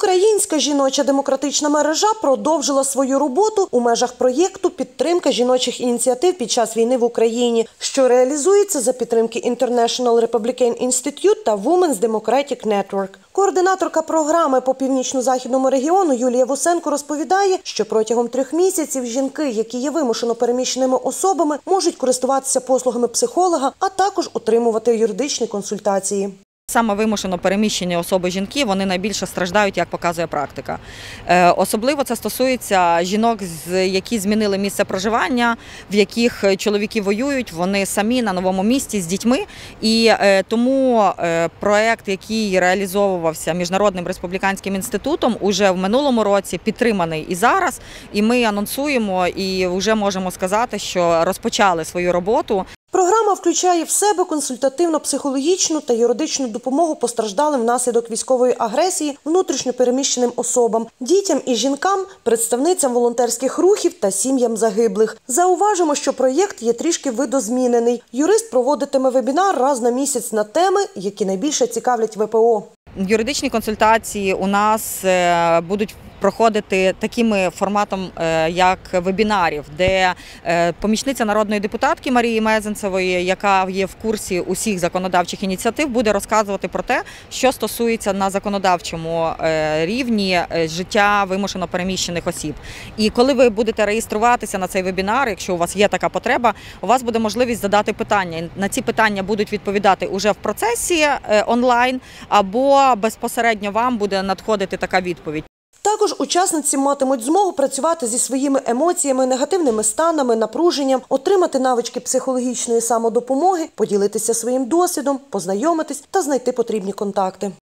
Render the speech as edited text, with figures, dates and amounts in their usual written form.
Всеукраїнська жіноча демократична мережа продовжила свою роботу у межах проєкту «Підтримка жіночих ініціатив під час війни в Україні», що реалізується за підтримки International Republican Institute та Women's Democratic Network. Координаторка програми по північно-західному регіону Юлія Вусенко розповідає, що протягом 3 місяців жінки, які є вимушено переміщеними особами, можуть користуватися послугами психолога, а також отримувати юридичні консультації. Саме вимушено переміщені особи-жінки, вони найбільше страждають, як показує практика. Особливо це стосується жінок, які змінили місце проживання, в яких чоловіки воюють, вони самі на новому місці з дітьми. І тому проєкт, який реалізовувався Міжнародним республіканським інститутом, уже в минулому році підтриманий і зараз. І ми анонсуємо і вже можемо сказати, що розпочали свою роботу. Програма включає в себе консультативно-психологічну та юридичну допомогу постраждалим внаслідок військової агресії внутрішньо переміщеним особам, дітям і жінкам, представницям волонтерських рухів та сім'ям загиблих. Зауважимо, що проєкт є трішки видозмінений. Юрист проводитиме вебінар раз на місяць на теми, які найбільше цікавлять ВПО. Юридичні консультації у нас будуть проходити таким форматом, як вебінарів, де помічниця народної депутатки Марії Мезенцевої, яка є в курсі усіх законодавчих ініціатив, буде розказувати про те, що стосується на законодавчому рівні життя вимушено переміщених осіб. І коли ви будете реєструватися на цей вебінар, якщо у вас є така потреба, у вас буде можливість задати питання. На ці питання будуть відповідати уже в процесі онлайн, або безпосередньо вам буде надходити така відповідь. Також учасниці матимуть змогу працювати зі своїми емоціями, негативними станами, напруженням, отримати навички психологічної самодопомоги, поділитися своїм досвідом, познайомитись та знайти потрібні контакти.